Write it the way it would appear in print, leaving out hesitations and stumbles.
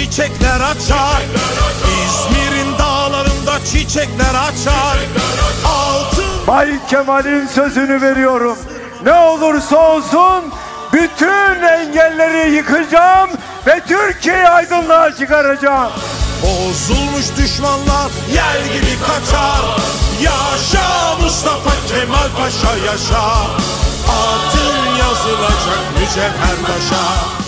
çiçekler açar. İzmir'in dağlarında çiçekler açar. Altın Bay Kemal'in sözünü veriyorum. Ne olursa olsun bütün engelleri yıkacağım ve Türkiye'yi aydınlığa çıkaracağım. bozulmuş düşmanlar yel gibi kaçar. Yaşa Mustafa Kemal Paşa yaşa. Adın yazılacak mücevher taşa.